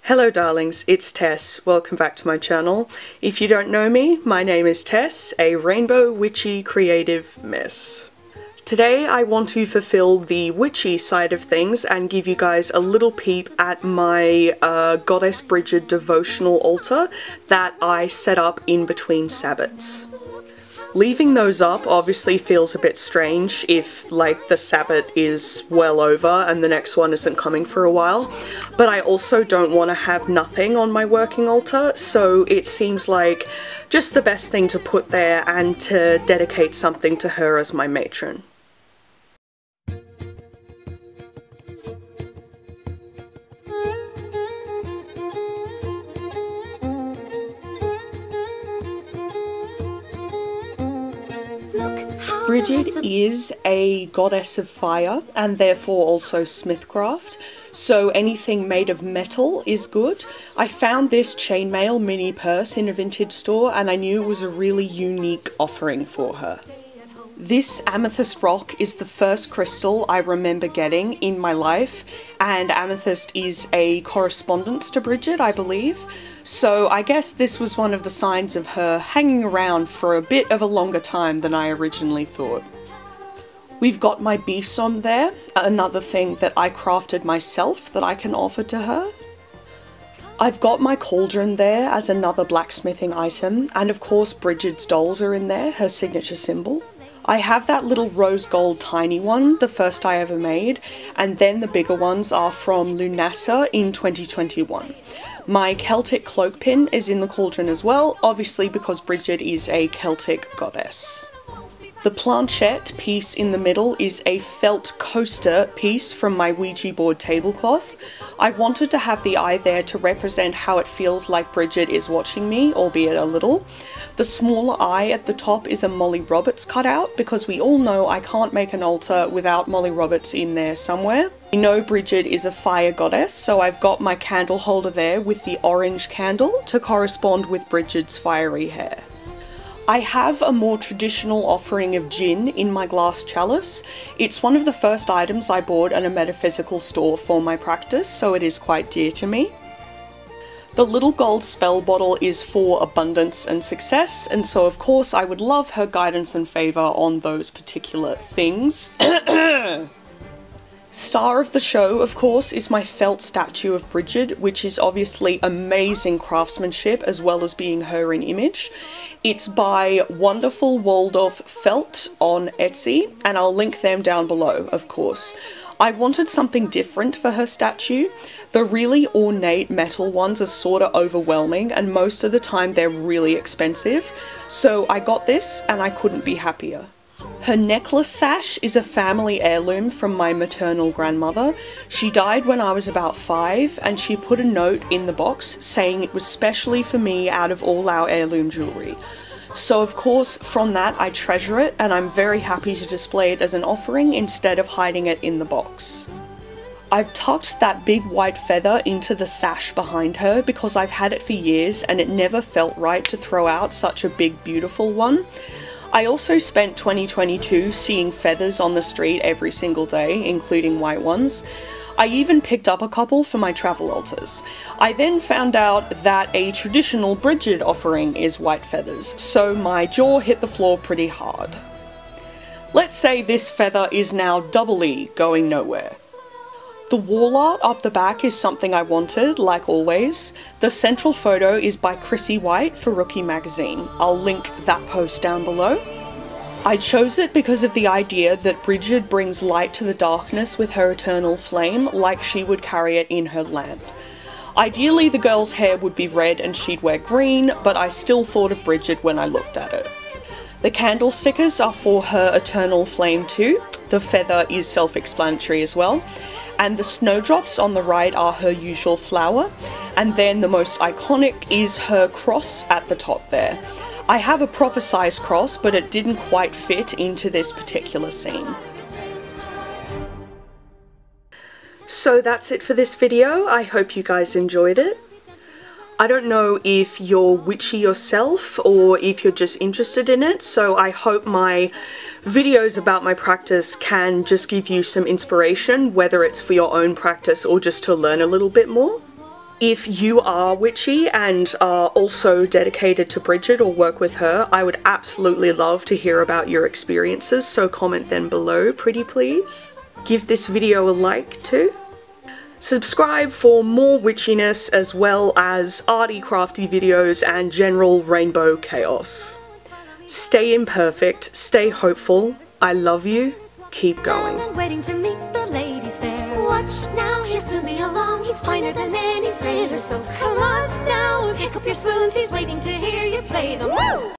Hello darlings, it's Tess. Welcome back to my channel. If you don't know me, my name is Tess, a rainbow witchy creative mess. Today I want to fulfill the witchy side of things and give you guys a little peep at my Goddess Brigid devotional altar that I set up in between Sabbats. Leaving those up obviously feels a bit strange if, like, the Sabbat is well over and the next one isn't coming for a while, but I also don't want to have nothing on my working altar, so it seems like just the best thing to put there and to dedicate something to her as my matron. Brigid is a goddess of fire and therefore also smithcraft, so anything made of metal is good. I found this chainmail mini purse in a vintage store and I knew it was a really unique offering for her. This amethyst rock is the first crystal I remember getting in my life, and amethyst is a correspondence to Brigid, I believe. So I guess this was one of the signs of her hanging around for a bit of a longer time than I originally thought. We've got my besom there, another thing that I crafted myself that I can offer to her. I've got my cauldron there as another blacksmithing item, and of course Brigid's dolls are in there, her signature symbol. I have that little rose gold tiny one, the first I ever made, and then the bigger ones are from Lunasa in 2021. My Celtic cloak pin is in the cauldron as well, obviously because Brigid is a Celtic goddess. The planchette piece in the middle is a felt coaster piece from my Ouija board tablecloth. I wanted to have the eye there to represent how it feels like Brigid is watching me, albeit a little. The smaller eye at the top is a Molly Roberts cutout, because we all know I can't make an altar without Molly Roberts in there somewhere. We know Brigid is a fire goddess, so I've got my candle holder there with the orange candle to correspond with Brigid's fiery hair. I have a more traditional offering of gin in my glass chalice. It's one of the first items I bought at a metaphysical store for my practice, so it is quite dear to me. The little gold spell bottle is for abundance and success, and so of course I would love her guidance and favour on those particular things. Star of the show, of course, is my felt statue of Brigid, which is obviously amazing craftsmanship as well as being her in image. It's by Wonderful Waldorf Felt on Etsy, and I'll link them down below, of course. I wanted something different for her statue. The really ornate metal ones are sort of overwhelming, and most of the time they're really expensive. So I got this and I couldn't be happier. Her necklace sash is a family heirloom from my maternal grandmother. She died when I was about 5, and she put a note in the box saying it was specially for me out of all our heirloom jewellery. So of course from that I treasure it, and I'm very happy to display it as an offering instead of hiding it in the box. I've tucked that big white feather into the sash behind her because I've had it for years and it never felt right to throw out such a big beautiful one. I also spent 2022 seeing feathers on the street every single day, including white ones. I even picked up a couple for my travel altars. I then found out that a traditional Brigid offering is white feathers, so my jaw hit the floor pretty hard. Let's say this feather is now doubly going nowhere. The wall art up the back is something I wanted, like always. The central photo is by Chrissy White for Rookie magazine. I'll link that post down below. I chose it because of the idea that Brigid brings light to the darkness with her eternal flame, like she would carry it in her lamp. Ideally the girl's hair would be red and she'd wear green, but I still thought of Brigid when I looked at it. The candle stickers are for her eternal flame too. The feather is self-explanatory as well. And the snowdrops on the right are her usual flower, and then the most iconic is her cross at the top there. I have a proper size cross, but it didn't quite fit into this particular scene. So that's it for this video. I hope you guys enjoyed it. I don't know if you're witchy yourself or if you're just interested in it, so I hope my videos about my practice can just give you some inspiration, whether it's for your own practice or just to learn a little bit more. If you are witchy and are also dedicated to Brigid or work with her, I would absolutely love to hear about your experiences, so comment them below, pretty please. Give this video a like too. Subscribe for more witchiness as well as arty crafty videos and general rainbow chaos. Stay imperfect, stay hopeful, I love you, keep going. Watch now, he'll soon be along. He's finer than any sailor, so come on now, pick up your spoons. He's waiting to hear you play them. Woo!